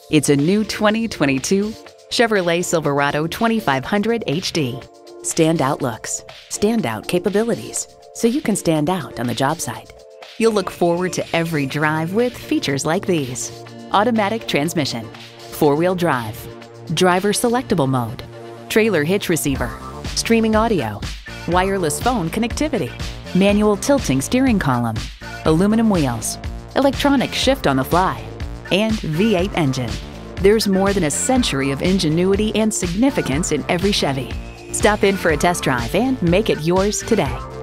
It's a new 2022 Chevrolet Silverado 2500 HD. Standout looks, standout capabilities, so you can stand out on the job site. You'll look forward to every drive with features like these: automatic transmission, four-wheel drive, driver selectable mode, trailer hitch receiver, streaming audio, wireless phone connectivity, manual tilting steering column, aluminum wheels, electronic shift on the fly, and V8 engine. There's more than a century of ingenuity and significance in every Chevy. Stop in for a test drive and make it yours today.